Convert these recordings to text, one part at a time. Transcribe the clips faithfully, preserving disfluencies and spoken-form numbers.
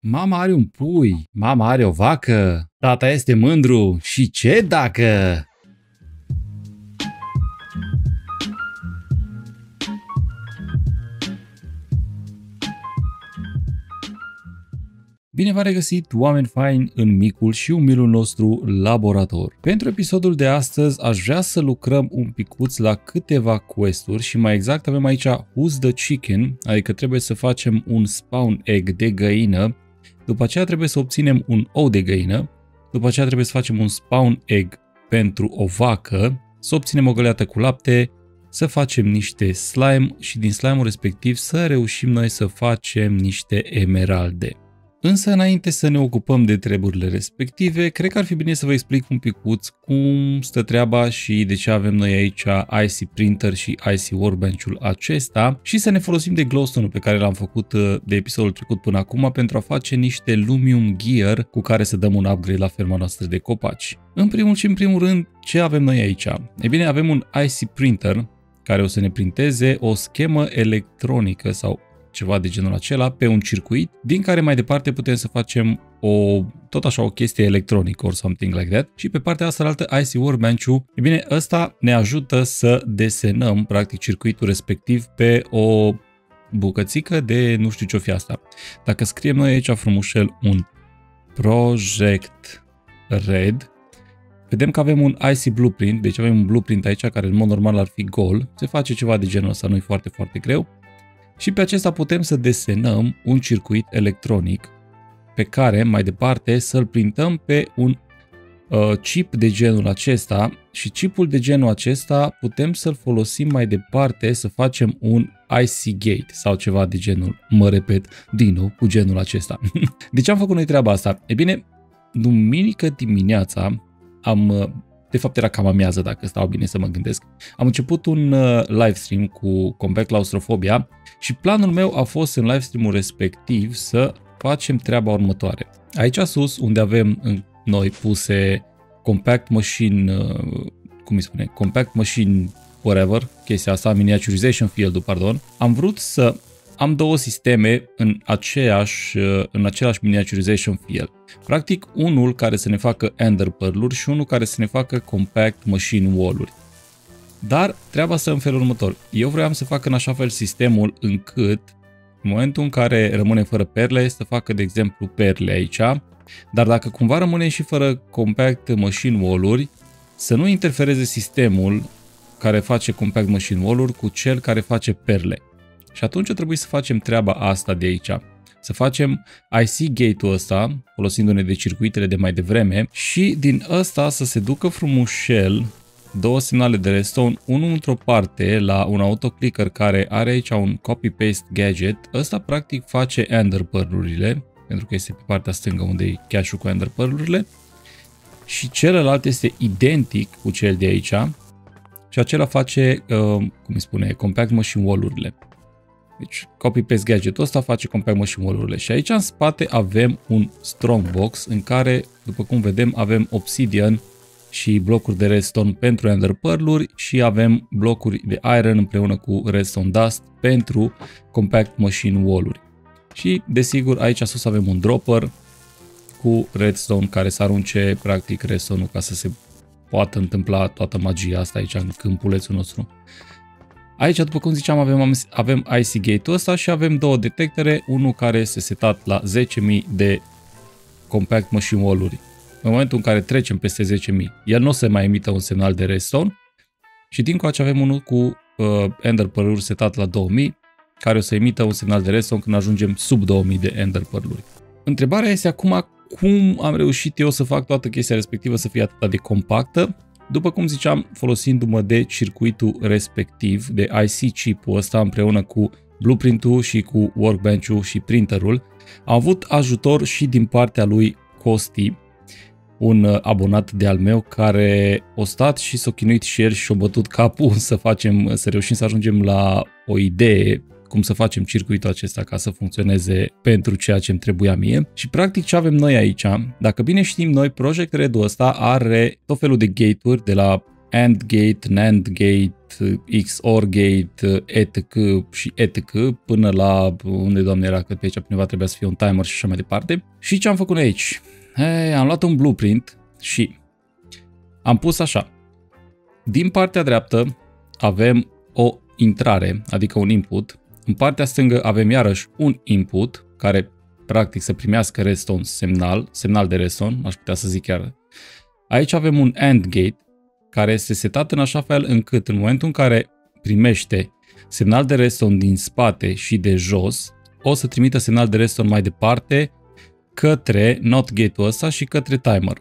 Mama are un pui, mama are o vacă, tata este mândru și ce dacă? Bine v-am regăsit, oameni faini, în micul și umilul nostru laborator. Pentru episodul de astăzi aș vrea să lucrăm un picuț la câteva quest-uri și mai exact avem aici Who's the Chicken, adică trebuie să facem un spawn egg de găină, după aceea trebuie să obținem un ou de găină, după aceea trebuie să facem un spawn egg pentru o vacă, să obținem o găleată cu lapte, să facem niște slime și din slime-ul respectiv să reușim noi să facem niște emeralde. Însă, înainte să ne ocupăm de treburile respective, cred că ar fi bine să vă explic un picuț cum stă treaba și de ce avem noi aici I C Printer și I C Workbench-ul acesta și să ne folosim de glowstone-ul pe care l-am făcut de episodul trecut până acum pentru a face niște Lumium Gear cu care să dăm un upgrade la ferma noastră de copaci. În primul și în primul rând, ce avem noi aici? E bine, avem un I C Printer care o să ne printeze o schemă electronică sau ceva de genul acela, pe un circuit, din care mai departe putem să facem o, tot așa o chestie electronică or something like that. Și pe partea asta altă I C Workbench-ul, e bine, ăsta ne ajută să desenăm practic circuitul respectiv pe o bucățică de nu știu ce-o fi asta. Dacă scriem noi aici frumușel un Project Red, vedem că avem un I C Blueprint, deci avem un blueprint aici care în mod normal ar fi gol, se face ceva de genul ăsta, nu e foarte, foarte greu. Și pe acesta putem să desenăm un circuit electronic pe care mai departe să-l printăm pe un uh, chip de genul acesta și chipul de genul acesta putem să-l folosim mai departe să facem un I C Gate sau ceva de genul, mă repet din nou cu genul acesta. De ce am făcut noi treaba asta? E bine, duminică dimineața am... De fapt era cam amiază dacă stau bine să mă gândesc. Am început un uh, livestream cu Combat Claustrofobia și planul meu a fost în livestream-ul respectiv să facem treaba următoare. Aici sus, unde avem noi puse Compact Machine, uh, cum îi spune, Compact Machine whatever, chestia asta, Miniaturization Field-ul, pardon, am vrut să am două sisteme în, aceeași, în același Miniaturization Field. Practic, unul care să ne facă Ender Pearl-uri și unul care să ne facă Compact Machine Wall-uri. Dar treaba stă în felul următor. Eu vreau să fac în așa fel sistemul încât, în momentul în care rămânem fără perle, să facă, de exemplu, perle aici. Dar dacă cumva rămânem și fără Compact Machine Wall-uri, să nu interfereze sistemul care face Compact Machine Wall-uri cu cel care face perle. Și atunci trebuie să facem treaba asta de aici. Să facem I C Gate-ul ăsta, folosindu-ne de circuitele de mai devreme, și din ăsta să se ducă frumușel două semnale de redstone, unul într-o parte la un autoclicker care are aici un copy-paste gadget. Ăsta practic face Ender Pearl-urile, pentru că este pe partea stângă unde e cache-ul cu Ender Pearl-urile. Și celălalt este identic cu cel de aici și acela face, uh, cum îi spune, Compact Machine Wall-urile. Deci, copy-paste gadget-ul ăsta face Compact Machine Wall-urile. Și aici în spate avem un Strongbox în care, după cum vedem, avem Obsidian și blocuri de redstone pentru Ender Pearl-uri și avem blocuri de Iron împreună cu Redstone Dust pentru Compact Machine Wall-uri. Și, desigur, aici sus avem un dropper cu redstone care să arunce, practic, redstone-ul ca să se poată întâmpla toată magia asta aici în câmpulețul nostru. Aici, după cum ziceam, avem, avem I C Gate-ul ăsta și avem două detectere, unul care este setat la zece mii de Compact Machine Wall-uri. În momentul în care trecem peste zece mii, el nu o să mai emită un semnal de redstone și dincolo avem unul cu uh, Ender Pearl-uri setat la două mii, care o să emită un semnal de redstone când ajungem sub două mii de Ender Pearl-uri. Întrebarea este acum cum am reușit eu să fac toată chestia respectivă să fie atât de compactă. După cum ziceam, folosindu-mă de circuitul respectiv, de I C chip-ul ăsta împreună cu blueprint-ul și cu workbench-ul și printerul, am avut ajutor și din partea lui Costi, un abonat de al meu care a stat și s-a chinuit și el și a bătut capul să facem, să reușim să ajungem la o idee cum să facem circuitul acesta ca să funcționeze pentru ceea ce îmi trebuia mie. Și practic ce avem noi aici, dacă bine știm noi, Project Red-ul ăsta are tot felul de gate-uri de la AND gate, NAND gate, X O R gate, etc și etc până la unde, Doamne, era că pe aici cineva trebuia să fie un timer și așa mai departe. Și ce am făcut noi aici? Hey, am luat un blueprint și am pus așa. Din partea dreaptă avem o intrare, adică un input. În partea stângă avem iarăși un input care practic să primească redstone semnal, semnal de redstone, aș putea să zic chiar. Aici avem un AND gate care este setat în așa fel încât în momentul în care primește semnal de redstone din spate și de jos, o să trimită semnal de redstone mai departe către NOT gate-ul ăsta și către timer.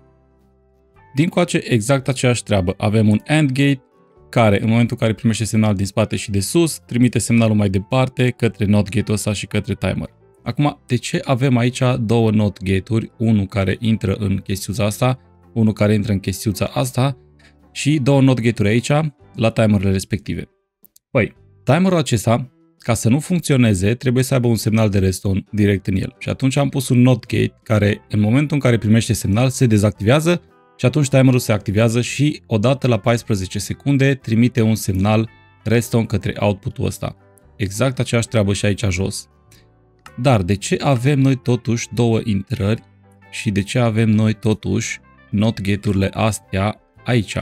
Din coace exact aceeași treabă. Avem un AND gate care în momentul în care primește semnal din spate și de sus, trimite semnalul mai departe către NOT gate-ul ăsta și către timer. Acum, de ce avem aici două NOT gate-uri? Unul care intră în chestiuța asta, unul care intră în chestiuța asta și două NOT gate-uri aici la timerele respective. Păi, timerul acesta, ca să nu funcționeze, trebuie să aibă un semnal de redstone direct în el. Și atunci am pus un NOT gate care în momentul în care primește semnal se dezactivează și atunci timerul se activează și odată la paisprezece secunde trimite un semnal redstone către output-ul ăsta. Exact aceeași treabă și aici jos. Dar de ce avem noi totuși două intrări și de ce avem noi totuși NOT gate-urile astea aici?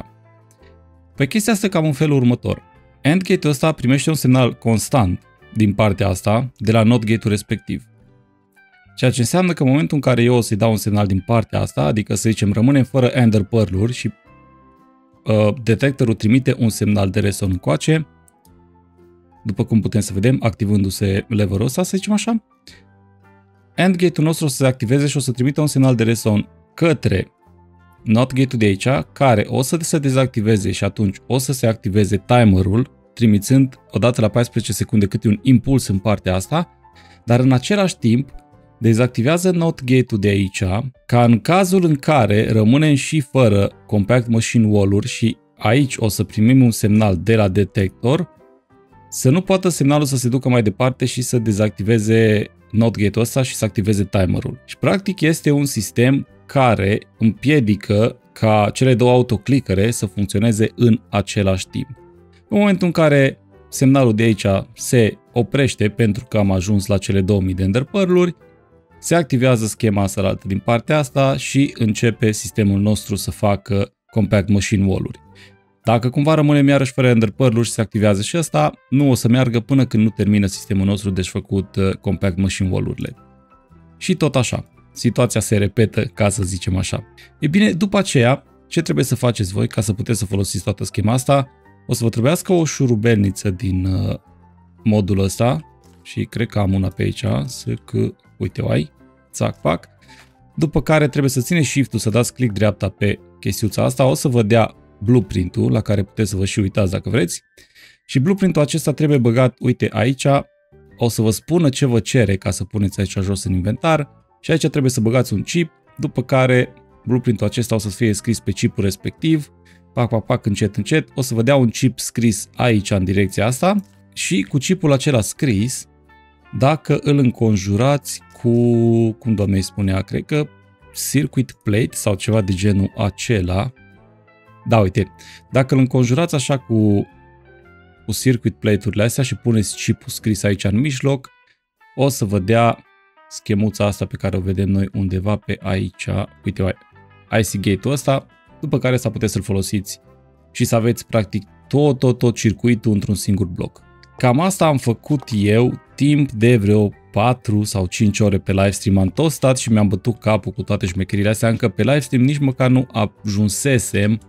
Păi chestia asta cam în felul următor. AND gate-ul ăsta primește un semnal constant din partea asta de la NOT gate-ul respectiv. Ceea ce înseamnă că în momentul în care eu o să-i dau un semnal din partea asta, adică să zicem rămânem fără ender pearl-uri și uh, detectorul trimite un semnal de redstone încoace, după cum putem să vedem, activându-se leverul ăsta, să zicem așa, AND gate-ul nostru o să se activeze și o să trimite un semnal de redstone către NOT gate-ul de aici, care o să se dezactiveze și atunci o să se activeze timerul, trimițând odată la paisprezece secunde câte un impuls în partea asta, dar în același timp dezactivează NOT gate-ul de aici, ca în cazul în care rămânem și fără compact machine wall-uri și aici o să primim un semnal de la detector, să nu poată semnalul să se ducă mai departe și să dezactiveze NOT gate-ul ăsta și să activeze timerul. Și practic este un sistem care împiedică ca cele două autoclickere să funcționeze în același timp. În momentul în care semnalul de aici se oprește pentru că am ajuns la cele două mii de ender pearl-uri, se activează schema asta din partea asta și începe sistemul nostru să facă compact machine wall-uri. Dacă cumva rămânem iarăși fără ender pearl-uri și se activează și asta, nu o să meargă până când nu termină sistemul nostru desfăcut compact machine wall-urile. Și tot așa, situația se repetă, ca să zicem așa. E bine, după aceea, ce trebuie să faceți voi ca să puteți să folosiți toată schema asta? O să vă trebuiască o șurubelniță din uh, modul ăsta și cred că am una pe aici, să că, uite, o ai, țac, pac. După care trebuie să țineți shift-ul, să dați click dreapta pe chestiuța asta, o să vă dea blueprint-ul la care puteți să vă și uitați dacă vreți. Și blueprint-ul acesta trebuie băgat, uite, aici, o să vă spună ce vă cere ca să puneți aici jos în inventar și aici trebuie să băgați un chip, după care blueprint-ul acesta o să fie scris pe chipul respectiv, pac, pac, pac, încet, încet, o să vă dea un chip scris aici în direcția asta și cu chipul acela scris, dacă îl înconjurați cu, cum doamne îi spunea, cred că circuit plate sau ceva de genul acela. Da, uite, dacă îl înconjurați așa cu, cu circuit plate-urile astea și puneți chipul scris aici în mijloc, o să vă dea schemuța asta pe care o vedem noi undeva pe aici, uite, I C gate-ul ăsta, după care să puteți să-l folosiți și să aveți practic tot, tot, tot circuitul într-un singur bloc. Cam asta am făcut eu timp de vreo patru sau cinci ore pe livestream. Am tot stat și mi-am bătut capul cu toate șmecherile astea, încă pe livestream nici măcar nu ajunsesem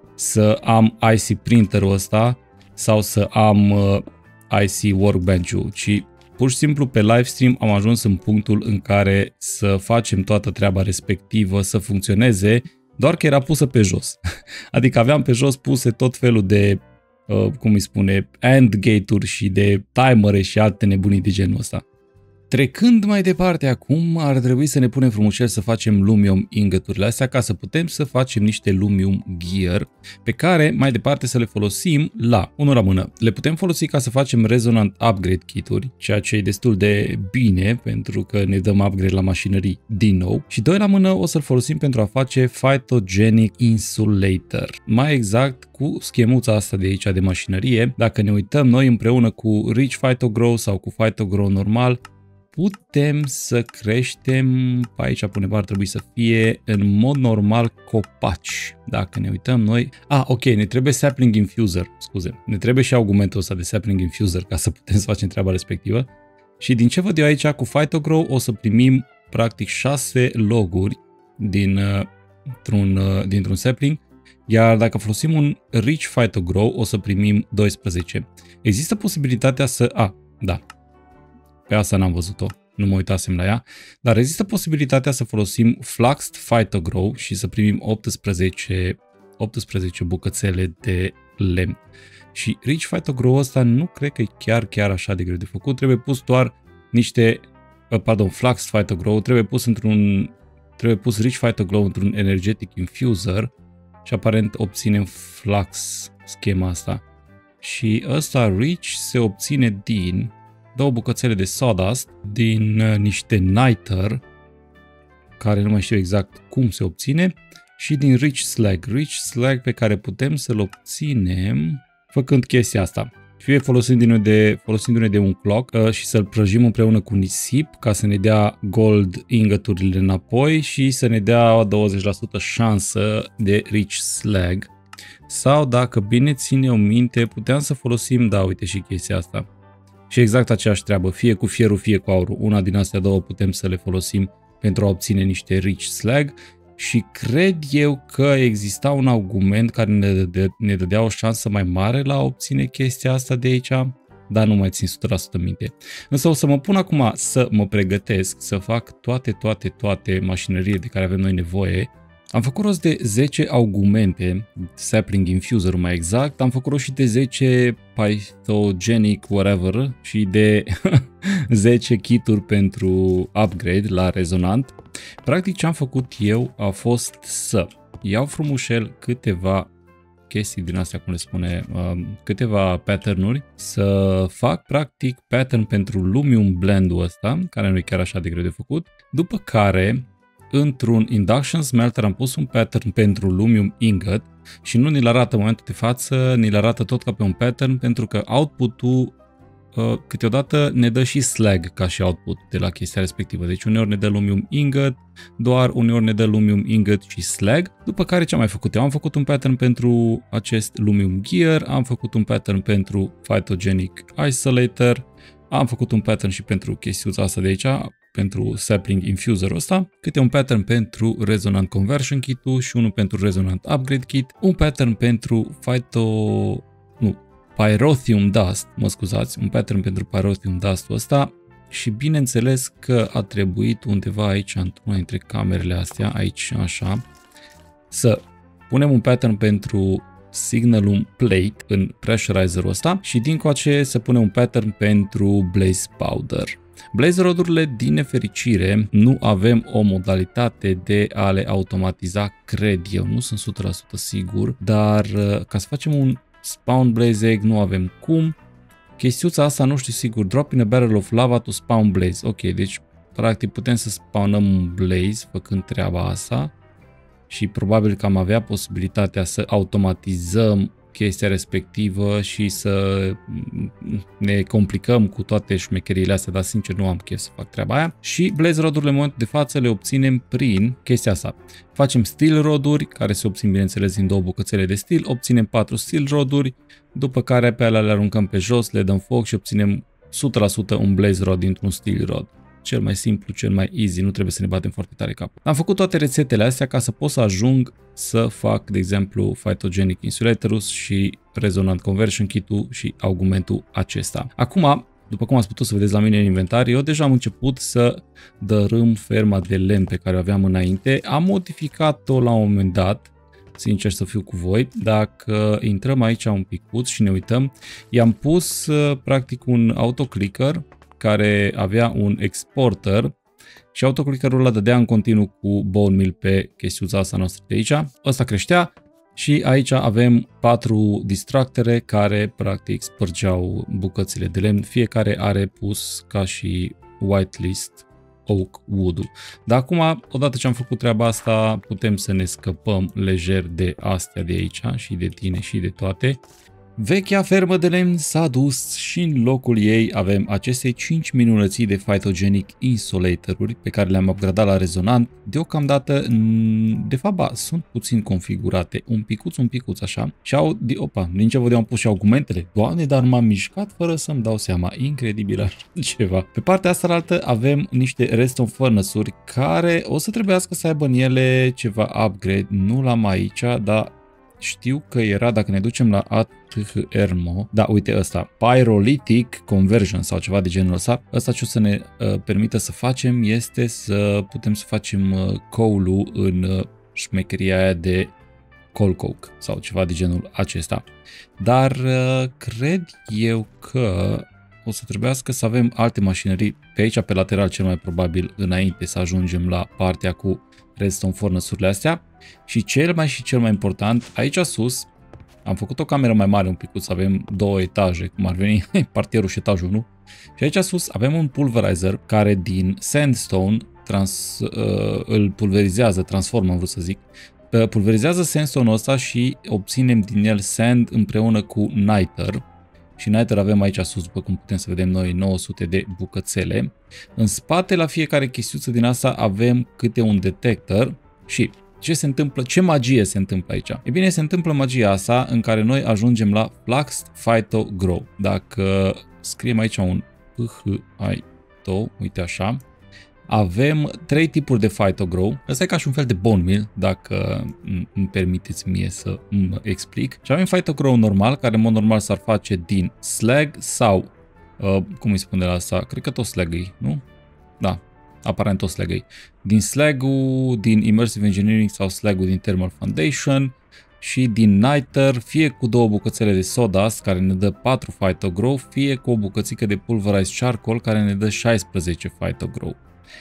să am I C printerul ăsta sau să am uh, I C workbench-ul, ci pur și simplu pe livestream am ajuns în punctul în care să facem toată treaba respectivă să funcționeze, doar că era pusă pe jos. Adică aveam pe jos puse tot felul de, uh, cum îi spune, AND gate-uri și de timere și alte nebunii de genul ăsta. Trecând mai departe acum, ar trebui să ne punem frumușel să facem lumium ingoturile astea ca să putem să facem niște lumium gear pe care mai departe să le folosim la, unul la mână, le putem folosi ca să facem resonant upgrade kituri, ceea ce e destul de bine pentru că ne dăm upgrade la mașinării din nou, și doi la mână o să-l folosim pentru a face phytogenic insulator. Mai exact cu schemuța asta de aici de mașinărie, dacă ne uităm noi împreună cu Rich Phytogrow sau cu Phytogrow normal, putem să creștem, pe aici pe undeva ar trebui să fie în mod normal copaci. Dacă ne uităm noi, ah, ok, ne trebuie sapling infuser, scuze, ne trebuie și argumentul ăsta de sapling infuser ca să putem să facem treaba respectivă. Și din ce văd eu aici cu Phytogrow o să primim practic șase loguri din, dintr-un, dintr-un sapling, iar dacă folosim un Rich Phytogrow o să primim doisprezece. Există posibilitatea să, a, ah, da, pe asta n-am văzut-o, nu mă uitasem la ea, dar există posibilitatea să folosim Fluxed Phytogrow și să primim optsprezece, optsprezece bucățele de lemn. Și Rich Phytogrow ăsta nu cred că e chiar, chiar așa de greu de făcut, trebuie pus doar niște, pardon, Fluxed Phytogrow, trebuie pus într-un, trebuie pus Rich Phytogrow într-un Energetic Infuser și aparent obținem Flux schema asta. Și ăsta Rich se obține din două bucățele de sawdust, din uh, niște niter, care nu mai știu exact cum se obține, și din rich slag. Rich slag pe care putem să-l obținem făcând chestia asta. Fie folosindu-ne de, folosindu-ne de un clock uh, și să-l prăjim împreună cu nisip ca să ne dea gold ingoturile înapoi și să ne dea douăzeci la sută șansă de rich slag. Sau dacă bine ține o minte, puteam să folosim, da, uite și chestia asta. Și exact aceeași treabă, fie cu fierul, fie cu aurul. Una din astea două putem să le folosim pentru a obține niște rich slag și cred eu că exista un argument care ne, dădea, ne dădea o șansă mai mare la a obține chestia asta de aici, dar nu mai țin o sută la sută minte. Însă o să mă pun acum să mă pregătesc, să fac toate, toate, toate mașinările de care avem noi nevoie. Am făcut rost de zece augmente, sapling infuser mai exact, am făcut rost și de zece phytogenic whatever și de zece kituri pentru upgrade la rezonant. Practic ce am făcut eu a fost să iau frumușel câteva chestii din astea, cum le spune, câteva pattern-uri, să fac practic pattern pentru lumium blend-ul ăsta, care nu e chiar așa de greu de făcut, după care într-un induction smelter am pus un pattern pentru lumium ingot și nu ni-l arată în momentul de față, ni-l arată tot ca pe un pattern pentru că output-ul uh, câteodată ne dă și slag ca și output de la chestia respectivă. Deci uneori ne dă lumium ingot, doar uneori ne dă lumium ingot și slag. După care ce am mai făcut eu? Am făcut un pattern pentru acest lumium gear, am făcut un pattern pentru phytogenic isolator, am făcut un pattern și pentru chestiuța asta de aici, pentru sapling infuser-ul ăsta, câte un pattern pentru resonant conversion kit-ul și unul pentru resonant upgrade kit, un pattern pentru phyto... nu, pyrotheum dust, mă scuzați, un pattern pentru pyrotheum dust-ul ăsta și bineînțeles că a trebuit undeva aici, într-una dintre camerele astea, aici așa, să punem un pattern pentru signalum plate în pressurizerul ăsta și dincoace să punem un pattern pentru blaze powder. Blaze rod-urile, din nefericire, nu avem o modalitate de a le automatiza, cred eu, nu sunt o sută la sută sigur, dar ca să facem un spawn blaze egg nu avem cum. Chestiuța asta nu știu sigur, drop in a barrel of lava to spawn blaze. Ok, deci practic putem să spawnăm un blaze făcând treaba asta și probabil că am avea posibilitatea să automatizăm chestia respectivă și să ne complicăm cu toate șmecheriile astea, dar sincer nu am chef să fac treaba aia. Și blaze rod-urile în momentul de față le obținem prin chestia asta. Facem steel rod-uri, care se obțin bineînțeles din două bucățele de steel, obținem patru steel rod-uri, după care pe alea le aruncăm pe jos, le dăm foc și obținem o sută la sută un blaze rod dintr-un steel rod. Cel mai simplu, cel mai easy, nu trebuie să ne batem foarte tare capul. Am făcut toate rețetele astea ca să pot să ajung să fac, de exemplu, phytogenic insulatorus și resonant conversion kit-ul și augmentul acesta. Acum, după cum ați putut să vedeți la mine în inventar, eu deja am început să dărâm ferma de lemn pe care o aveam înainte. Am modificat-o la un moment dat, sincer să fiu cu voi. Dacă intrăm aici un picuț și ne uităm, i-am pus practic un autoclicker care avea un exporter și autoclickerul ăla dădea în continuu cu bone meal pe chestiuța asta noastră de aici. Ăsta creștea și aici avem patru distractere care practic spărgeau bucățile de lemn. Fiecare are pus ca și whitelist oak wood-ul. Dar acum, odată ce am făcut treaba asta, putem să ne scăpăm lejer de astea de aici și de tine și de toate. Vechea fermă de lemn s-a dus și în locul ei avem aceste cinci minunății de Phytogenic Insulator-uri pe care le-am upgradat la rezonant. Deocamdată, de fapt, ba, sunt puțin configurate, un picuț, un picuț așa. Și au, opa, din ce văd eu am pus și argumentele. Doamne, dar m-am mișcat fără să-mi dau seama. Incredibil așa ceva. Pe partea asta altă avem niște redstone furnace-uri care o să trebuiască să aibă în ele ceva upgrade. Nu l-am aici, dar știu că era, dacă ne ducem la A T H R M O, da, uite ăsta, Pyrolytic Conversion sau ceva de genul ăsta, ăsta ce o să ne uh, permită să facem este să putem să facem uh, coal-ul în uh, șmecheria aia de coal coke sau ceva de genul acesta. Dar uh, cred eu că o să trebuiască să avem alte mașinării pe aici, pe lateral cel mai probabil, înainte să ajungem la partea cu redstone furnace-urile astea. Și cel mai și cel mai important, aici sus, am făcut o cameră mai mare un pic, să avem două etaje, cum ar veni partierul și etajul unu. Și aici sus avem un pulverizer care din sandstone trans, uh, îl pulverizează, transformă, am vrut să zic, uh, pulverizează sandstone-ul ăsta și obținem din el sand împreună cu niter. Și niter avem aici sus, după cum putem să vedem noi, nouă sute de bucățele. În spate, la fiecare chestiuță din asta, avem câte un detector. Și ce se întâmplă, ce magie se întâmplă aici? E bine, se întâmplă magia asta în care noi ajungem la Fluxed Phyto-Grow. Dacă scriem aici un P H I T O, uite așa, avem trei tipuri de Phyto-Grow. Ăsta e ca și un fel de bone meal, dacă îmi permiteți mie să îmi explic. Și avem Phyto-Grow normal, care în mod normal s-ar face din slag sau, uh, cum îi spune la asta, cred că tot slag e, nu? Da, aparent tot slag e. Din slag-ul, din Immersive Engineering sau slag-ul din Thermal Foundation și din niter, fie cu două bucățele de sawdust care ne dă patru Phyto-Grow, fie cu o bucățică de pulverized charcoal care ne dă șaisprezece Phyto-Grow.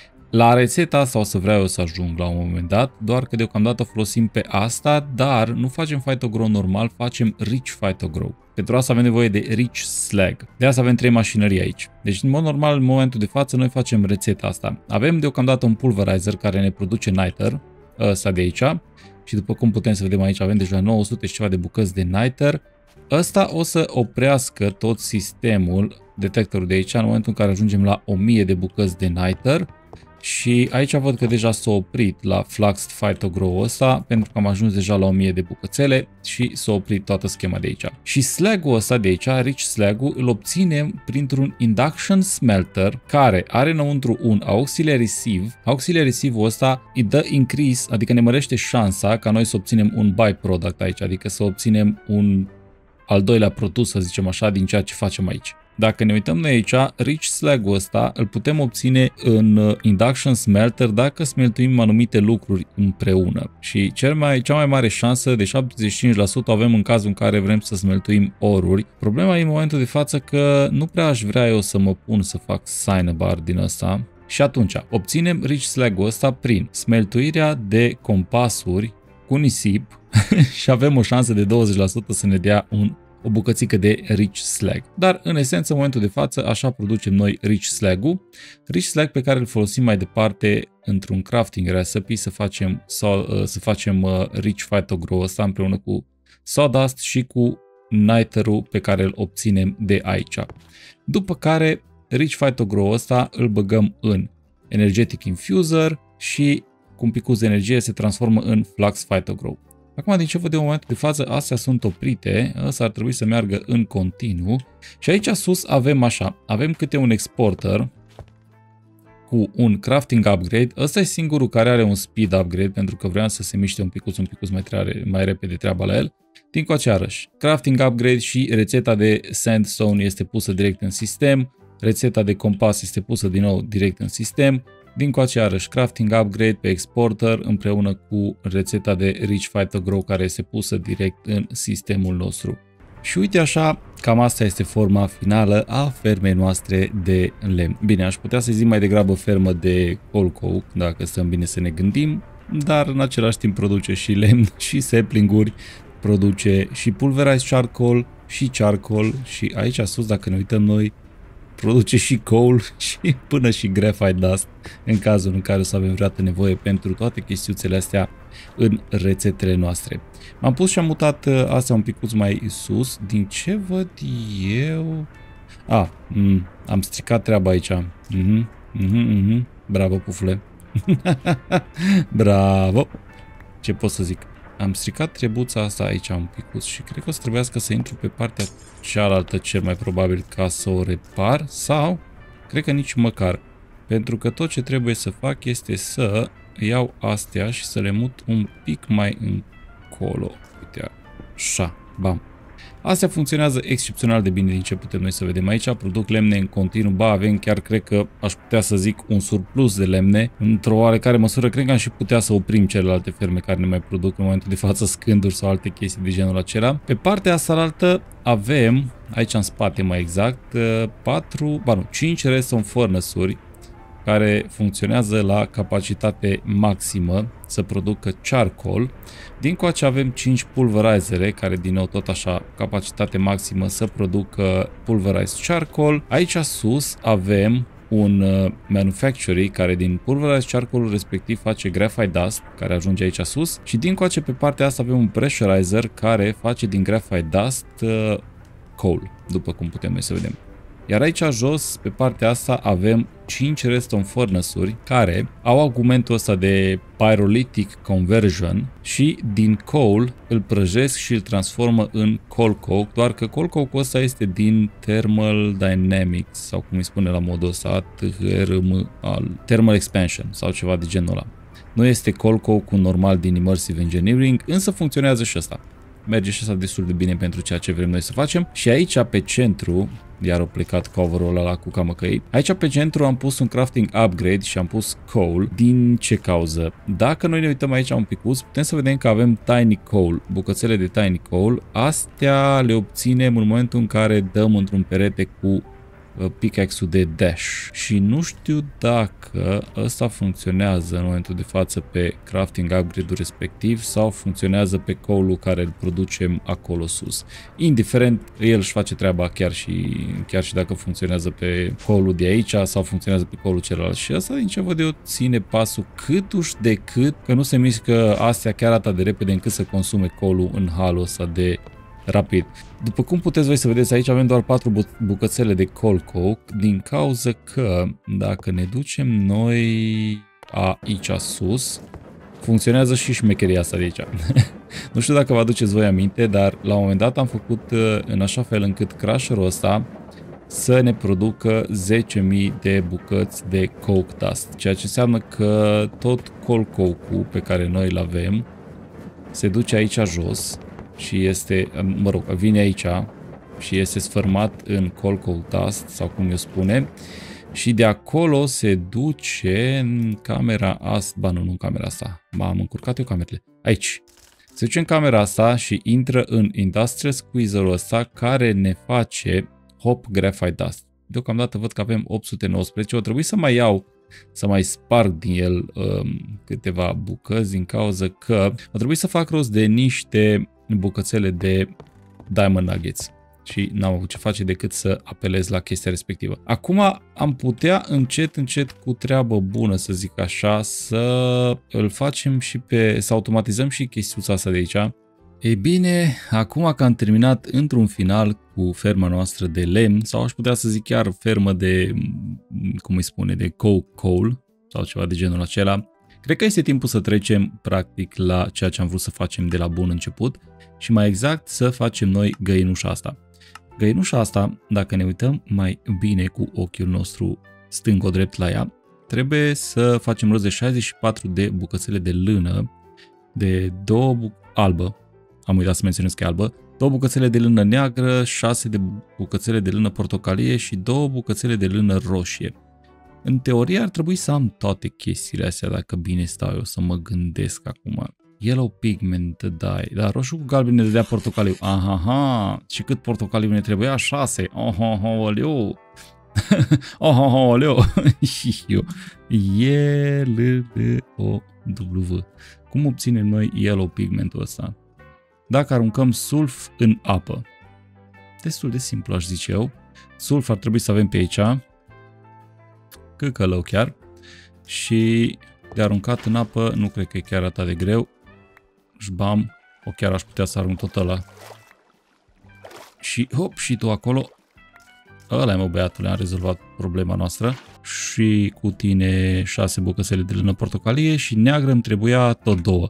La rețeta asta o să vreau eu să ajung la un moment dat, doar că deocamdată folosim pe asta, dar nu facem Phyto-Grow normal, facem Rich Phyto-Grow. Pentru asta avem nevoie de Rich Slag. De asta avem trei mașinării aici. Deci, în mod normal, în momentul de față, noi facem rețeta asta. Avem deocamdată un pulverizer care ne produce niter, ăsta de aici, și după cum putem să vedem aici, avem deja nouă sute și ceva de bucăți de niter. Ăsta o să oprească tot sistemul, detectorul de aici, în momentul în care ajungem la o mie de bucăți de niter. Și aici văd că deja s-a oprit la Fluxed Phyto-Grow ăsta, pentru că am ajuns deja la o mie de bucățele și s-a oprit toată schema de aici. Și slag-ul ăsta de aici, Rich Slag-ul, îl obținem printr-un Induction Smelter care are înăuntru un Auxiliary Sieve. Auxiliary Sieve-ul ăsta îi dă increase, adică ne mărește șansa ca noi să obținem un byproduct aici, adică să obținem un al doilea produs, să zicem așa, din ceea ce facem aici. Dacă ne uităm noi aici, Rich Slag-ul ăsta îl putem obține în Induction Smelter dacă smeltuim anumite lucruri împreună. Și cel mai, cea mai mare șansă de șaptezeci și cinci la sută avem în cazul în care vrem să smeltuim oruri. Problema e în momentul de față că nu prea aș vrea eu să mă pun să fac Cinnabar din ăsta. Și atunci, obținem Rich Slag-ul ăsta prin smeltuirea de compasuri cu nisip și avem o șansă de douăzeci la sută să ne dea un o bucățică de Rich Slag. Dar, în esență, în momentul de față, așa producem noi Rich Slag-ul. Rich Slag pe care îl folosim mai departe într-un crafting recipe să facem, să, să facem Rich Phyto-Grow ăsta împreună cu sawdust și cu niter-ul pe care îl obținem de aici. După care, Rich Phyto-Grow ăsta îl băgăm în Energetic Infuser și cu un picuț de energie se transformă în Flux Phyto-Grow. Acum, din ce văd de momentul de față, astea sunt oprite, ăsta ar trebui să meargă în continuu și aici sus avem așa, avem câte un exporter cu un crafting upgrade, ăsta e singurul care are un speed upgrade pentru că vreau să se miște un picuț, un picuț mai, treare, mai repede treaba la el. Din coace iarăși, crafting upgrade și rețeta de sandstone este pusă direct în sistem, rețeta de compas este pusă din nou direct în sistem. Din coace iarăși crafting upgrade pe exporter împreună cu rețeta de Rich Phyto-Grow care este pusă direct în sistemul nostru. Și uite așa, cam asta este forma finală a fermei noastre de lemn. Bine, aș putea să zic mai degrabă fermă de coal coke, dacă stăm bine să ne gândim, dar în același timp produce și lemn și sapling-uri, produce și pulverized charcoal și charcoal și aici sus, dacă ne uităm noi, produce și coal și până și graphite dust în cazul în care o să avem vreodată nevoie pentru toate chestiuțele astea în rețetele noastre. M-am pus și am mutat astea un picuț mai sus. Din ce văd eu? A, mm, am stricat treaba aici. Mm-hmm, mm-hmm, mm-hmm. Bravo, pufule. Bravo. Ce pot să zic? Am stricat trebuța asta aici un picuț și cred că o să trebuiască să intru pe partea cealaltă cel mai probabil ca să o repar sau cred că nici măcar. Pentru că tot ce trebuie să fac este să iau astea și să le mut un pic mai încolo. Uite, așa, bam. Astea funcționează excepțional de bine din ce putem noi să vedem aici. Produc lemne în continuu, ba avem chiar, cred că aș putea să zic, un surplus de lemne. Într-o oarecare măsură, cred că am și putea să oprim celelalte ferme care ne mai produc în momentul de față scânduri sau alte chestii de genul acela. Pe partea asta altă avem, aici în spate mai exact, patru, ba nu, cinci redstone furnace-uri care funcționează la capacitate maximă să producă charcoal. Din coace avem cinci pulverizere care din nou tot așa capacitate maximă să producă pulverized charcoal. Aici sus avem un uh, manufacturing care din pulverized charcoal respectiv face graphite dust care ajunge aici sus și din coace pe partea asta avem un pressurizer care face din graphite dust uh, coal, după cum putem noi să vedem. Iar aici jos, pe partea asta, avem cinci redstone furnace-uri care au argumentul ăsta de pyrolytic conversion și din coal îl prăjesc și îl transformă în coal coke, doar că coal coke-ul ăsta este din thermal dynamics sau cum îi spune la modul ăsta, T H R M, thermal expansion sau ceva de genul ăla. Nu este coal coke-ul normal din immersive engineering, însă funcționează și ăsta. Merge și asta destul de bine pentru ceea ce vrem noi să facem. Și aici pe centru, iar a plecat cover-ul ăla cu camăcăi, aici pe centru am pus un crafting upgrade și am pus coal. Din ce cauză? Dacă noi ne uităm aici un picuț, putem să vedem că avem tiny coal, bucățele de tiny coal. Astea le obținem în momentul în care dăm într-un perete cu pickaxe-ul de dash. Și nu știu dacă ăsta funcționează în momentul de față pe crafting upgrade-ul respectiv sau funcționează pe coal-ul care îl producem acolo sus. Indiferent, el își face treaba chiar și, chiar și dacă funcționează pe coal-ul de aici sau funcționează pe coal-ul celălalt. Și asta, din ce văd eu, ține pasul cât uși de cât, că nu se mișcă astea chiar atât de repede încât să consume coal-ul în halul ăsta de rapid. După cum puteți voi să vedeți, aici avem doar patru bu bucățele de coal coke, din cauza că dacă ne ducem noi aici sus, funcționează și șmecheria asta de aici. Nu știu dacă vă aduceți voi aminte, dar la un moment dat am făcut în așa fel încât crusherul ăsta să ne producă zece mii de bucăți de coke dust, ceea ce înseamnă că tot coal coke-ul pe care noi îl avem se duce aici jos și este, mă rog, vine aici și este sfărmat în coal coke dust sau cum eu spune și de acolo se duce în camera asta, ba nu, nu în camera asta, m-am încurcat eu camerele, aici. Se duce în camera asta și intră în industrial squeezer-ul ăsta care ne face hop graphite dust. Deocamdată văd că avem opt sute nouăsprezece, o trebuie să mai iau, să mai sparg din el um, câteva bucăți din cauza că o trebuie să fac rost de niște bucățele de diamond nuggets și n-am avut ce face decât să apelez la chestia respectivă. Acum am putea încet încet cu treabă bună, să zic așa, să îl facem și pe, să automatizăm și chestiuța asta de aici. Ei bine, acum că am terminat într-un final cu ferma noastră de lemn, sau aș putea să zic chiar fermă de, cum îi spune, de coke coal sau ceva de genul acela, cred că este timpul să trecem practic la ceea ce am vrut să facem de la bun început și mai exact să facem noi găinușa asta. Găinușa asta, dacă ne uităm mai bine cu ochiul nostru stângo-drept la ea, trebuie să facem rost de șaizeci și patru de bucățele de lână, de două bu albă, am uitat să menționez că e albă, două bucățele de lână neagră, șase de bucățele de lână portocalie și două bucățele de lână roșie. În teorie ar trebui să am toate chestiile astea, dacă bine stau eu să mă gândesc acum. Yellow pigment dye. Da, roșu cu galben ne dădea portocaliu. Aha, ha. Și cât portocaliu ne trebuia? șase. Oh, oh, oh, oleu. Oh, oh, oh, oleu. E L O W. Cum obținem noi yellow pigmentul ăsta? Dacă aruncăm sulf în apă. Destul de simplu, aș zice eu. Sulf ar trebui să avem pe aici. Căcălău chiar. Și de aruncat în apă, nu cred că e chiar atât de greu. Și bam, o chiar aș putea să arunc tot ăla. Și hop, și tu acolo. Ăla e, mă, băiatule, am rezolvat problema noastră. Și cu tine șase bucățele de lână portocalie și neagră îmi trebuia tot două.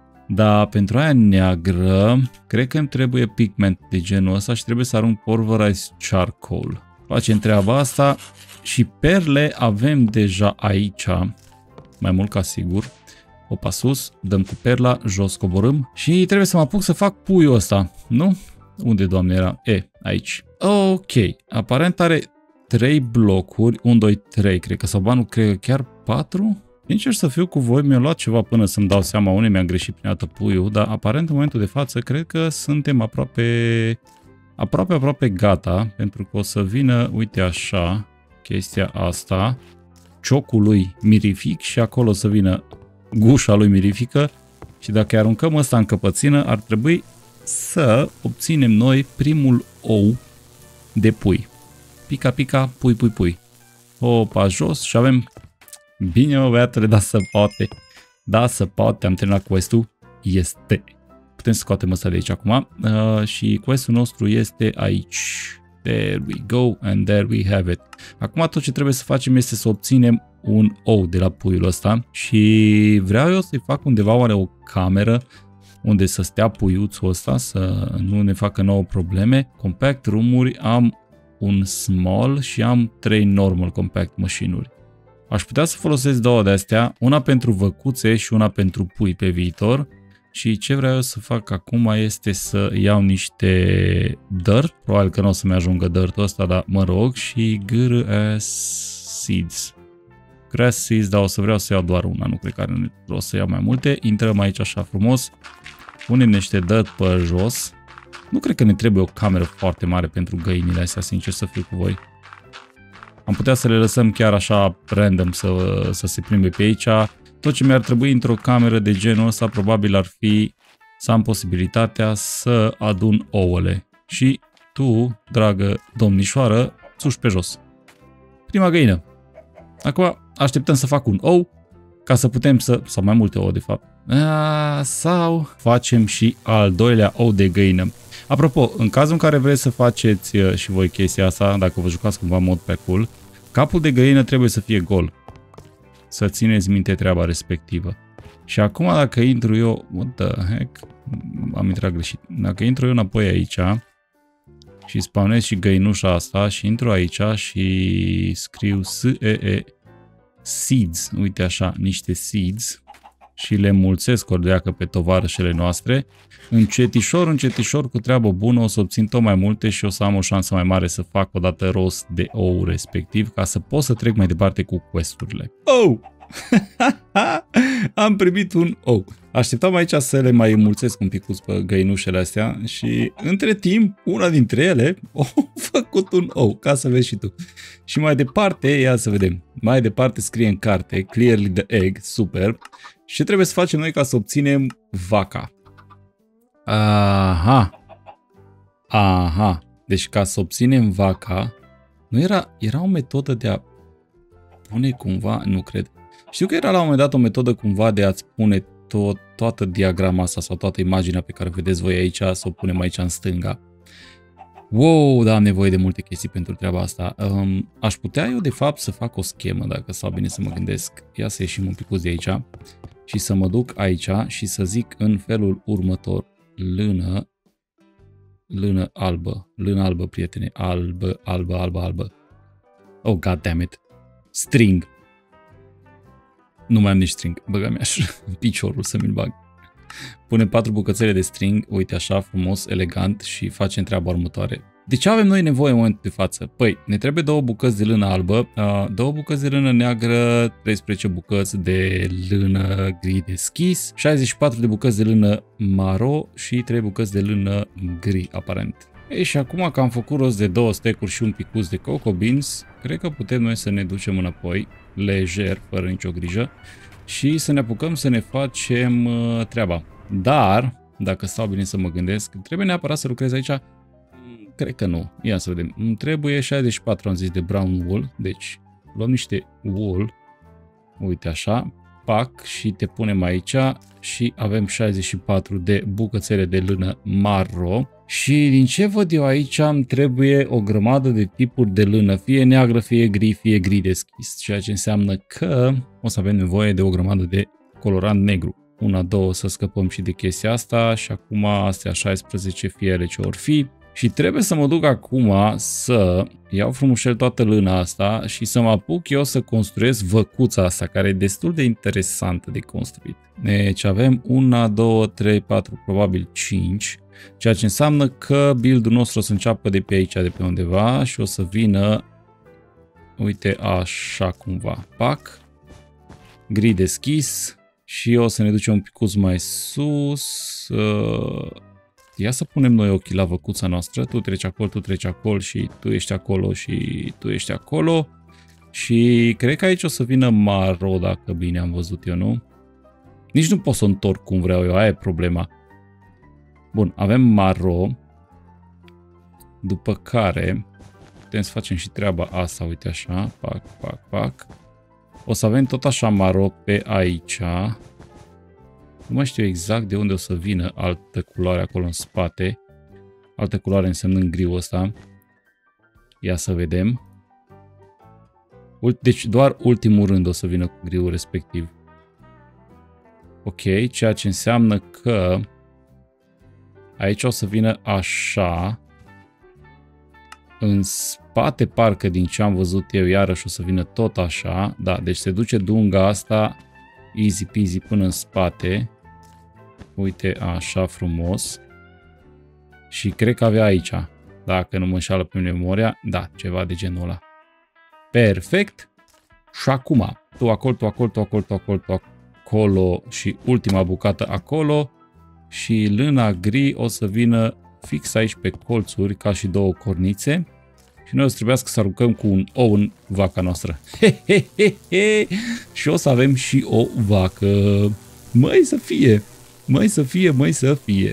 Dar pentru aia neagră, cred că îmi trebuie pigment de genul ăsta și trebuie să arunc pulverized charcoal. Facem treaba asta și perle avem deja aici, mai mult ca sigur. Opa sus, dăm cu perla, jos coborâm și trebuie să mă apuc să fac puiul ăsta, nu? Unde, doamne, era? E, aici. Ok, aparent are trei blocuri, unu, doi, trei, cred că, sau ba nu, cred că chiar patru? Sincer să fiu cu voi, mi-a luat ceva până să-mi dau seama unde mi-am greșit prin dată puiul, dar aparent în momentul de față cred că suntem aproape, aproape, aproape gata, pentru că o să vină, uite așa, chestia asta, ciocul lui mirific și acolo o să vină gușa lui mirifică și dacă aruncăm ăsta în căpățină, ar trebui să obținem noi primul ou de pui. Pica, pica, pui, pui, pui. Opa, jos și avem... Bine, mă, băiatule, da să poate. Da să poate, am terminat quest-ul. Este. Putem să scoatem ăsta de aici acum. Uh, și quest-ul nostru este aici. There we go and there we have it. Acum tot ce trebuie să facem este să obținem un ou de la puiul ăsta. Și vreau eu să-i fac undeva oare o cameră unde să stea puiuțul ăsta, să nu ne facă nouă probleme. Compact room-uri, am un small și am trei normal compact machine-uri. Aș putea să folosesc două de astea, una pentru văcuțe și una pentru pui pe viitor. Și ce vreau eu să fac acum este să iau niște dirt, probabil că nu o să-mi ajungă dirt-ul ăsta, dar mă rog, și grass seeds. Grass seeds, dar o să vreau să iau doar una, nu cred că are rost să iau mai multe. Intrăm aici așa frumos, punem niște dirt pe jos. Nu cred că ne trebuie o cameră foarte mare pentru găinile astea, sincer să fiu cu voi. Am putea să le lăsăm chiar așa random să, să se plimbe pe aici. Tot ce mi-ar trebui într-o cameră de genul ăsta probabil ar fi să am posibilitatea să adun ouăle. Și tu, dragă domnișoară, țuși pe jos. Prima găină. Acum așteptăm să fac un ou ca să putem să... sau mai multe ouă de fapt. A, sau facem și al doilea ou de găină. Apropo, în cazul în care vreți să faceți și voi chestia asta, dacă vă jucați cumva în mod pe cool, capul de găină trebuie să fie gol. Să țineți minte treaba respectivă. Și acum dacă intru eu... What the heck? Am intrat greșit. Dacă intru eu înapoi aici și spawnez și găinușa asta și intru aici și scriu S E E seeds, uite așa, niște seeds și le mulțesc ordeacă pe tovarășele noastre, încetișor, încetișor, cu treabă bună o să obțin tot mai multe și o să am o șansă mai mare să fac odată rost de ou respectiv ca să pot să trec mai departe cu quest-urile. Oh! Am primit un ou. Așteptam aici să le mai mulțesc un picuț pe găinușele astea și între timp una dintre ele a făcut un ou, ca să vezi și tu. Și mai departe, ia să vedem, mai departe scrie în carte, clearly the egg, super. Și ce trebuie să facem noi ca să obținem vaca? Aha. Aha. Deci ca să obținem vaca, nu era, era o metodă de a pune cumva, nu cred. Știu că era la un moment dat o metodă cumva de a-ți pune tot, toată diagrama asta sau toată imaginea pe care o vedeți voi aici, să o punem aici în stânga. Wow, dar am nevoie de multe chestii pentru treaba asta. Um, aș putea eu de fapt să fac o schemă, dacă stau bine să mă gândesc. Ia să ieșim un pic de aici și să mă duc aici și să zic în felul următor. Lână, lână albă, lână albă, prietene, albă, albă, albă, albă. Oh, god damn it. String. Nu mai am nici string, băga mea și piciorul să mi-l bag. Punem patru bucățele de string, uite așa, frumos, elegant și facem treaba următoare. De ce avem noi nevoie în momentul de față? Păi, ne trebuie două bucăți de lână albă, două bucăți de lână neagră, treisprezece bucăți de lână gri deschis, șaizeci și patru de bucăți de lână maro și trei bucăți de lână gri, aparent. Ei, și acum că am făcut rost de două stecuri și un picuț de cocoa beans, cred că putem noi să ne ducem înapoi, lejer, fără nicio grijă, și să ne apucăm să ne facem uh, treaba. Dar, dacă stau bine să mă gândesc, trebuie neapărat să lucrez aici? Cred că nu. Ia să vedem. Îmi trebuie șaizeci și patru, am zis, de brown wool, deci luăm niște wool, uite așa, pac, și te punem aici și avem șaizeci și patru de bucățele de lână maro. Și din ce văd eu aici îmi trebuie o grămadă de tipuri de lână, fie neagră, fie gri, fie gri deschis, ceea ce înseamnă că o să avem nevoie de o grămadă de colorant negru. Una, două, să scăpăm și de chestia asta și acum astea șaisprezece, fie ele ce or fi. Și trebuie să mă duc acum să iau frumușel toată lâna asta și să mă apuc eu să construiesc văcuța asta, care e destul de interesantă de construit. Deci avem unu, doi, trei, patru, probabil cinci, ceea ce înseamnă că build-ul nostru o să înceapă de pe aici, de pe undeva și o să vină, uite, așa cumva, pac, gri deschis și o să ne ducem un picuț mai sus. Uh... Ia să punem noi ochii la văcuța noastră, tu treci acolo, tu treci acolo și tu ești acolo și tu ești acolo. Și cred că aici o să vină maro, dacă bine am văzut eu, nu? Nici nu pot să o întorc cum vreau eu, aia e problema. Bun, avem maro, după care putem să facem și treaba asta, uite așa, pac, pac, pac. O să avem tot așa maro pe aici. Nu mai știu exact de unde o să vină altă culoare acolo în spate. Altă culoare însemnând griul ăsta. Ia să vedem. Deci doar ultimul rând o să vină cu griul respectiv. Ok, ceea ce înseamnă că aici o să vină așa. În spate parcă din ce am văzut eu iarăși o să vină tot așa. Da, deci se duce dunga asta easy peasy până în spate. Uite, așa frumos. Și cred că avea aici, dacă nu mă înșală pe memoria, da, ceva de genul ăla. Perfect. Și acum, tu acolo, tu acolo, tu acolo, tu acolo, tu acolo și ultima bucată acolo. Și lâna gri o să vină fix aici pe colțuri, ca și două cornițe. Și noi o să trebuiască să aruncăm cu un ou în vaca noastră. He, he, he, he. Și o să avem și o vacă. Măi să fie! Măi să fie, măi să fie!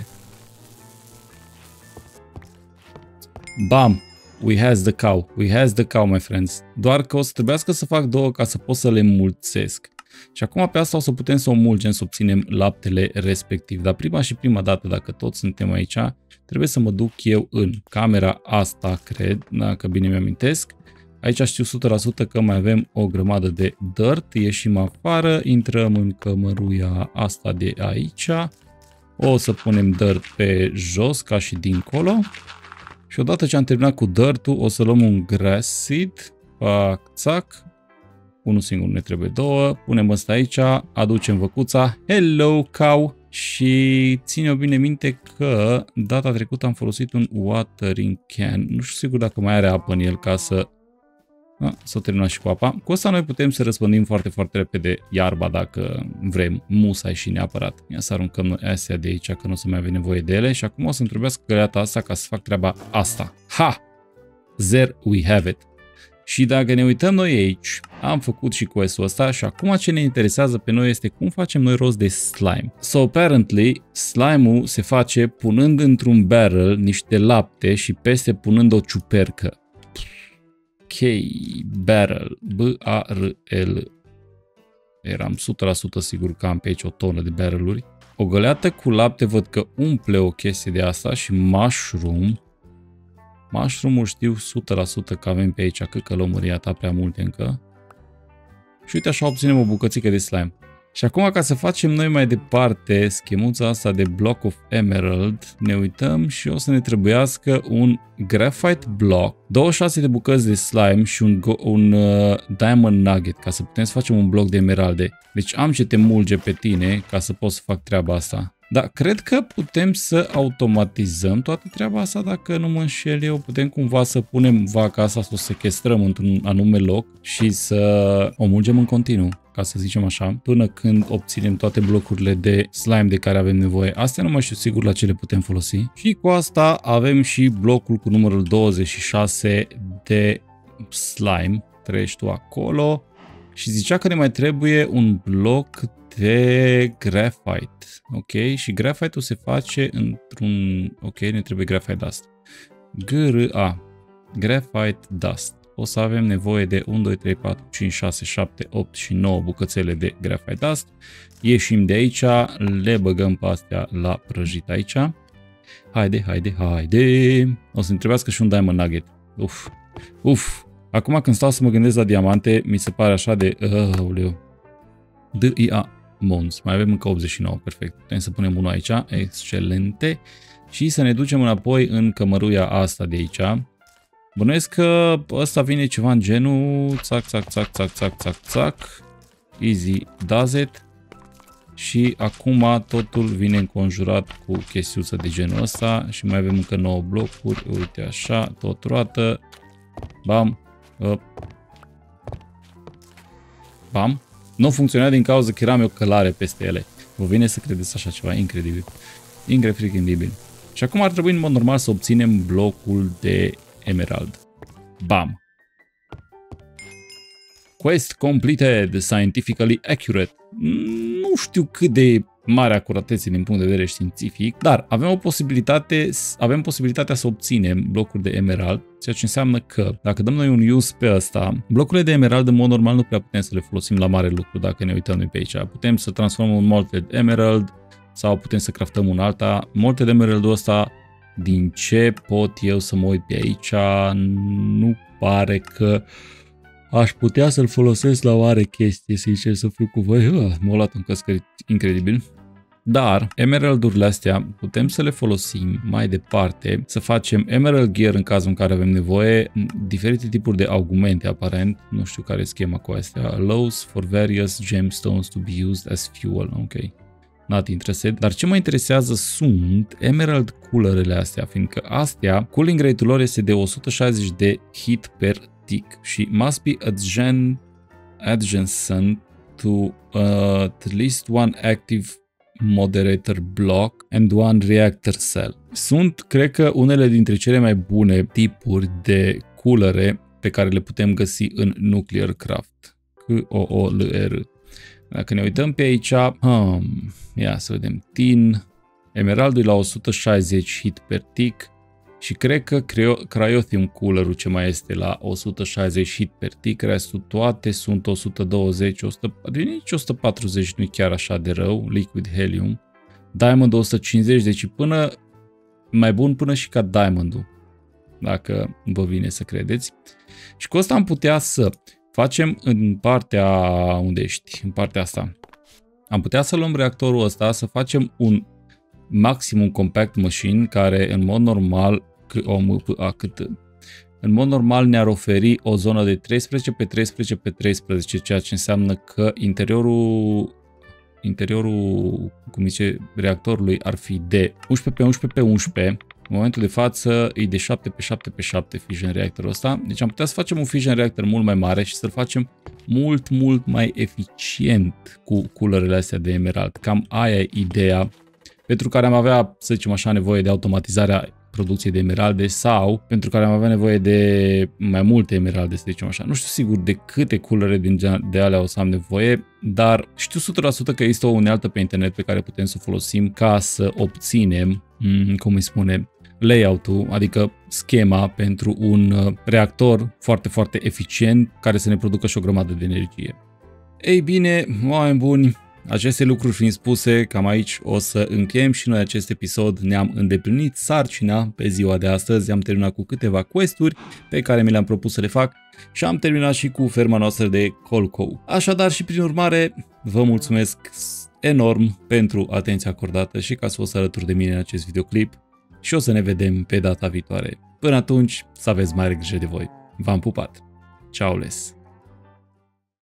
Bam! We has the cow. We has the cow, my friends. Doar că o să trebuiască să fac două ca să pot să le mulțesc. Și acum pe asta o să putem să o mulgem, să obținem laptele respectiv. Dar prima și prima dată, dacă toți suntem aici, trebuie să mă duc eu în camera asta, cred, dacă bine mi-amintesc. Aici știu o sută la sută că mai avem o grămadă de dirt, ieșim afară, intrăm în cămăruia asta de aici. O să punem dirt pe jos, ca și dincolo. Și odată ce am terminat cu dirt-ul, o să luăm un grass seed, pac, țac. Unul singur, ne trebuie două. Punem ăsta aici, aducem văcuța. Hello, cow! Și ține-o bine minte că data trecută am folosit un watering can. Nu știu sigur dacă mai are apă în el ca să... A, s-a terminat și cu apa. Cu asta noi putem să răspândim foarte, foarte repede iarba dacă vrem, musai și neapărat. Ia să aruncăm noi astea de aici, că nu o să mai avem nevoie de ele. Și acum o să-mi trebuiască găleata asta ca să fac treaba asta. Ha! There we have it. Și dacă ne uităm noi aici, am făcut și quest-ul ăsta și acum ce ne interesează pe noi este cum facem noi rost de slime. So apparently, slime-ul se face punând într-un barrel niște lapte și peste punând o ciupercă. Ok, barrel, B A R L. Eram o sută la sută sigur că am pe aici o tonă de barreluri. O găleată cu lapte văd că umple o chestie de asta și mushroom. Mushroom-ul știu o sută la sută că avem pe aici, că călămâria ta prea multe încă. Și uite așa obținem o bucățică de slime. Și acum ca să facem noi mai departe schemuța asta de block of emerald, ne uităm și o să ne trebuiască un graphite block, douăzeci și șase de bucăți de slime și un, un uh, diamond nugget ca să putem să facem un bloc de emeralde. Deci am ce te mulge pe tine ca să pot să fac treaba asta. Dar cred că putem să automatizăm toată treaba asta dacă nu mă înșel eu. Putem cumva să punem vaca asta, să o sechestrăm într-un anume loc și să o mulgem în continuu, ca să zicem așa, până când obținem toate blocurile de slime de care avem nevoie. Astea nu mai știu sigur la ce le putem folosi. Și cu asta avem și blocul cu numărul douăzeci și șase de slime. Treci tu acolo. Și zicea că ne mai trebuie un bloc de graphite. Ok? Și graphite-ul se face într-un... Ok, ne trebuie graphite dust. G R A. Graphite dust. O să avem nevoie de unu, doi, trei, patru, cinci, șase, șapte, opt și nouă bucățele de graphite dust. Ieșim de aici, le băgăm pe astea la prăjit aici. Haide, haide, haide. O să-mi trebuiască și un diamond nugget. Uf, uf. Acum când stau să mă gândesc la diamante, mi se pare așa de... Aoleu. D I A. Mons. Mai avem încă optzeci și nouă. Perfect. Putem să punem unul aici. Excelente. Și să ne ducem înapoi în cămăruia asta de aici. Bănuiesc că ăsta vine ceva în genul... Țac, țac, țac, țac, țac, țac, țac. Easy does it. Și acum totul vine înconjurat cu chestiuță de genul ăsta. Și mai avem încă nouă blocuri. Uite așa. Tot roată. Bam. Up. Bam. Nu funcționa din cauza că eram eu călare peste ele. Vă vine să credeți așa ceva incredibil. Incredibil. Și acum ar trebui în mod normal să obținem blocul de emerald. Bam. Quest completed. Scientifically accurate. Nu știu cât de mare acuratețe din punct de vedere științific, dar avem o posibilitate, avem posibilitatea să obținem blocuri de emerald, ceea ce înseamnă că dacă dăm noi un use pe ăsta, blocurile de emerald în mod normal nu prea putem să le folosim la mare lucru dacă ne uităm noi pe aici. Putem să transformăm un molted emerald sau putem să craftăm un alta. Molted emerald-ul ăsta, din ce pot eu să mă uit pe aici, nu pare că aș putea să-l folosesc la oare chestie, sincer să fiu cu voi. M-au luat în căscări incredibil. Dar emeraldurile astea putem să le folosim mai departe, să facem emerald gear în cazul în care avem nevoie, diferite tipuri de augmente aparent, nu știu care e schema cu astea, allows for various gemstones to be used as fuel, ok. Not interested. Dar ce mă interesează sunt emerald coolerele astea, fiindcă astea, cooling rate-ul lor este de o sută șaizeci de hit per tick și must be adjacent, adjacent to uh, at least one active moderator block and one reactor cell. Sunt, cred că, unele dintre cele mai bune tipuri de coolere pe care le putem găsi în Nuclear Craft. C O O L R. Dacă ne uităm pe aici, hmm, ia să vedem, tin, emeraldul la o sută șaizeci hit per tick și cred că Cryothium coolerul ce mai este la o sută șaizeci hit per tick, restul toate sunt o sută douăzeci, o sută, nici o sută patruzeci nu e chiar așa de rău, Liquid Helium, Diamond o sută cincizeci, deci până, mai bun până și ca Diamond-ul, dacă vă vine să credeți. Și cu asta am putea să facem în partea, unde ești, în partea asta, am putea să luăm reactorul ăsta, să facem un Maximum Compact Machine care în mod normal, o M P A cât, în mod normal ne-ar oferi o zonă de treisprezece pe treisprezece pe treisprezece, ceea ce înseamnă că interiorul, interiorul, cum zice, reactorului ar fi de unsprezece pe unsprezece pe unsprezece. În momentul de față e de șapte pe șapte pe șapte fission reactorul ăsta. Deci am putea să facem un fission reactor mult mai mare și să-l facem mult, mult mai eficient cu culerele astea de emerald. Cam aia e ideea pentru care am avea, să zicem așa, nevoie de automatizarea producției de emeralde sau pentru care am avea nevoie de mai multe emeralde, să zicem așa. Nu știu sigur de câte culere din de alea o să am nevoie, dar știu o sută la sută că există o unealtă pe internet pe care putem să o folosim ca să obținem, cum îi spune, layout-ul, adică schema pentru un reactor foarte, foarte eficient care să ne producă și o grămadă de energie. Ei bine, oameni buni, aceste lucruri fiind spuse, cam aici o să încheiem și noi acest episod. Ne-am îndeplinit sarcina pe ziua de astăzi, am terminat cu câteva quest-uri pe care mi le-am propus să le fac și am terminat și cu ferma noastră de Colco. Așadar și prin urmare, vă mulțumesc enorm pentru atenția acordată și că ați fost alături de mine în acest videoclip și o să ne vedem pe data viitoare. Până atunci, să aveți mare grijă de voi. V-am pupat! Ciao les!